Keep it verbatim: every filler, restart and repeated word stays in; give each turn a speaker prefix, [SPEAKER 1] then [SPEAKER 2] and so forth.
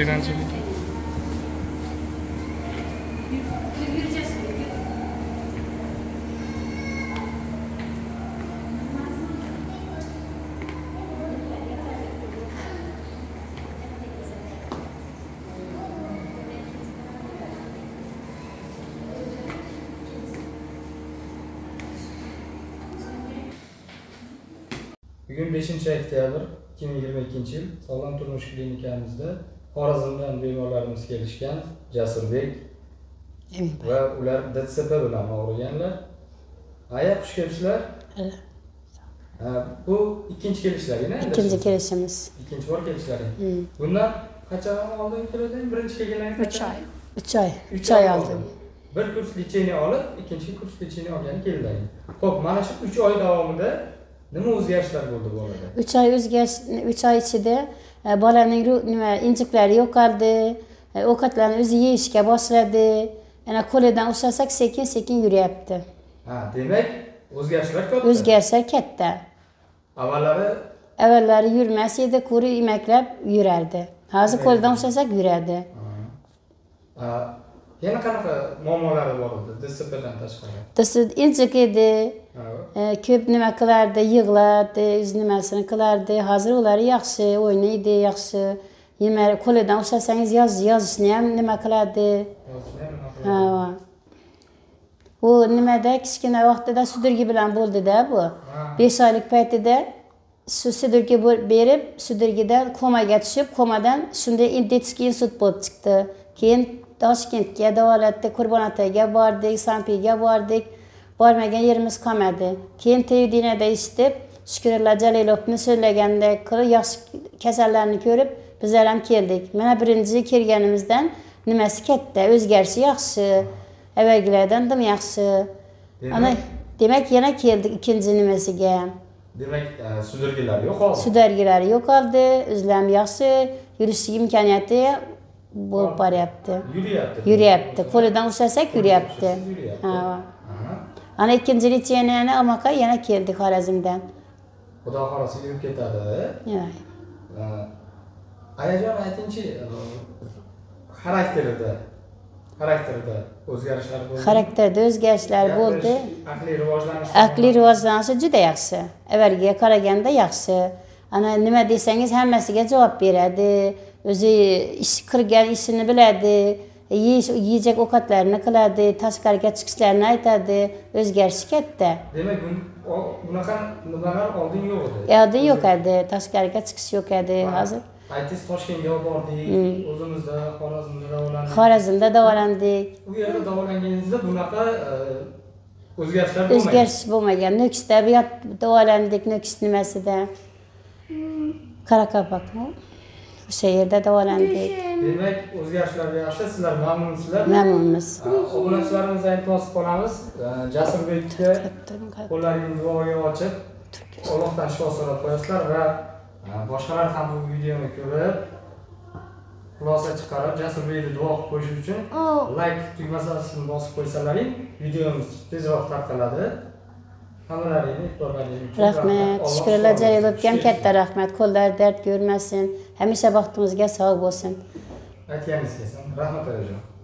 [SPEAKER 1] vayronchilik.
[SPEAKER 2] Bugün beshinchi oktyabr ikki ming yigirma ikkinchi yil Sog'lom turmush klinikamizda Xorazmdan bemorlarimiz kelishgan Jasurbek va ular D S P bilan og'riganlar. Aya xush kelibsizlar. Bu ikkinchi kelishlaring-a?
[SPEAKER 3] İkinci kelishimiz.
[SPEAKER 2] Ikkinchi bor kelishlaring. Bundan qancha oldin kelding? Birinchi kelganlaring
[SPEAKER 3] uch oy. uch oy. uch oy oldin.
[SPEAKER 2] Bir kurs lecheniya olib, ikkinchi kurs lecheniya olgani kelding. Xo'p, mana shu uch oy davomida nima o'zgarishlar bo'ldi bolada?
[SPEAKER 3] uch oy o'zgarish, uch oy ichida bolaning nima injiklari yo'qoldi, ovqatlarni o'zi yeyishga boshladi. Yana qo'lidan ushlasak sekin-sekin yuryapti.
[SPEAKER 2] Ha, demak, o'zgarishlar katta.
[SPEAKER 3] O'zgarishlar katta.
[SPEAKER 2] Avvallari
[SPEAKER 3] avvallari yurmas edi, qo'ri imaklab yurardi. Hozir qo'lidan ushlasak yuradi.
[SPEAKER 2] Ha. Yana qanaqa muammolari bor edi D S P'dan tashqari?
[SPEAKER 3] D S P injiq edi. Ko'p nima qilardi, yig'lardi, o'z nimasini qilardi. Hozir ular yaxshi, o'ynaydi, yaxshi. Yemak qo'lidan ushlasangiz yozishni ham nima qiladi? Ha. U nimada kichkina vaqtida sudirgi bilan bo'ldi-da bu. besh oylik paytida shu sudirgi berib, sudirgida komaga tushib, komadan shunday indetisk insult bo'lib chiqdi. Keyin Toshkentga davolatdi, Qurbonataga bordik, Sanpiga bordik. Bormagan yerimiz qolmadi. Keyin televideniyada eshitib, Shukrullo Jalilovni so'zlaganda qilib yaxshi kasallarni ko'rib, bizlar ham keldik. Mana birinchi kelganimizdan nimasi katta, o'zgarishi yaxshi. Avvalgilardan dim yaxshi. Ana demak yana keldik ikkinchi nimasiga.
[SPEAKER 2] Demak, sudirgilar yo'qoldi.
[SPEAKER 3] Sudirgilar yo'qoldi, o'zlari yaxshi, yurish imkoniyati bo'lib boryapti.
[SPEAKER 2] Yuryapti.
[SPEAKER 3] Yuryapti. Qo'lidan ushlasak yuryapti. Ha. Ana ikkinchi litseniyani olmoqqa yana keldik Xorazmdan.
[SPEAKER 2] Xudo xolasa yurib ketadi.
[SPEAKER 3] Yo'q.
[SPEAKER 2] Ayajon aytingchi, xarakterida xarakterida o'zgarishlar bo'ldi.
[SPEAKER 3] Xarakterda o'zgarishlar bo'ldi.
[SPEAKER 2] Aqliy rivojlanish.
[SPEAKER 3] Aqliy rivojlanishi juda yaxshi. Avvalgiga qaraganda yaxshi. Ana nima desangiz hammasiga javob beradi. O'zi ish qilgan ishini biladi. Yeyecek ovqatlarni qiladi, tashqariga chiqishlarini aytadi, o'zgarishi katta.
[SPEAKER 2] Demak, bunaqa nimalar oldin yo'q edi.
[SPEAKER 3] Oldin yo'q edi, tashqariga chiqish yo'q edi. Hozir
[SPEAKER 2] aytish Toshkentga bordik, o'zimizda Xorazmda davolandik.
[SPEAKER 3] Xorazmda davolandik.
[SPEAKER 2] U yerda davolanganingizda bunaqa o'zgarishlar bo'lmagan.
[SPEAKER 3] O'zgarish bo'lmagan. Nukusda davolandik, Nukus nimasida. Qaraqalpaqmi? O'sha yerda davolandik.
[SPEAKER 2] Demak, o'zgarishlarga yaxshi, sizlar mamnunsizlar?
[SPEAKER 3] Mamnunmiz.
[SPEAKER 2] Obunachilarimizni aytib o'tib qolamiz. Jasurbekka qo'llaringizni duoga ochib, Allohdan shifo so'rab qo'yasizlar va boshqalar ham bu videoni ko'rib, xulosa chiqarib, Jasurbekni duo qilib qo'yish uchun like tugmasini bosib qo'ysalaring, videomiz tezroq tarqaladi. Hammalaringni e'tiborlaringiz uchun
[SPEAKER 3] rahmat. Shukrullo Jalilovga ham katta rahmat. Qo'llar dard ko'rmasin. Hamisha baxtimizga sog' bo'lsin.
[SPEAKER 2] Aytganingiz kelsin. Rahmat ayajon.